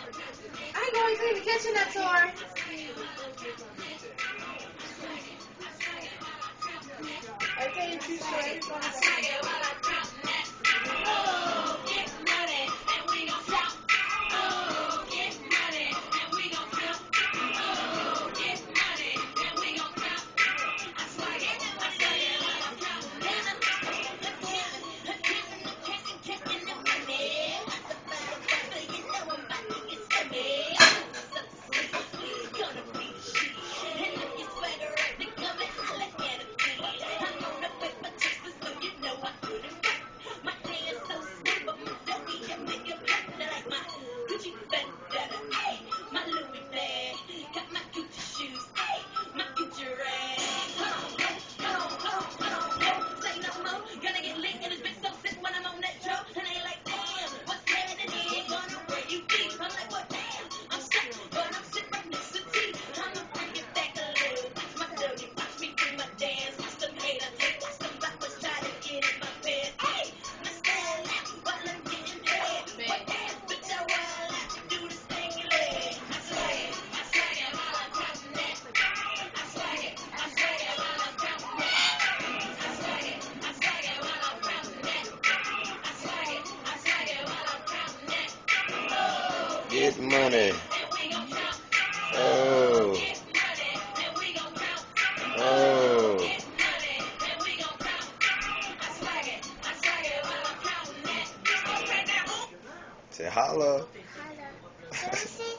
I ain't going to clean the kitchen, that's all. Okay, you show everybody. Get money. Oh. Oh. Say holla. Holla.